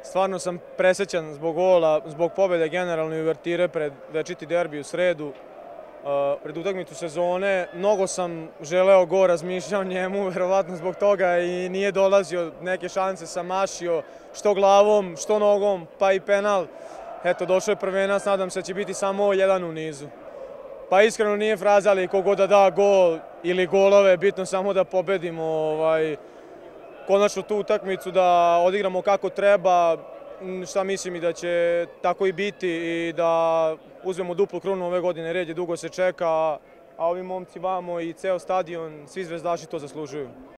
Stvarno sam presrećan zbog gola, zbog pobjede generalno i uvertire pred večiti derbi u sredu, pred utakmicu sezone. Mnogo sam želeo gol, razmišljao o njemu, verovatno zbog toga i nije dolazio, neke šanse sam mašio, što glavom, što nogom, pa i penal. Eto, došao je prvenac, nadam se da će biti samo jedan u nizu. Pa iskreno nije fraza, ali kogod da gol ili golove, bitno samo da pobedimo konačno tu utakmicu, da odigramo kako treba, šta mislim i da će tako i biti i da uzmemo duplu krunu ove godine. Red je, dugo se čeka, a ovi momci vamo i ceo stadion, svi zvezdaši to zaslužuju.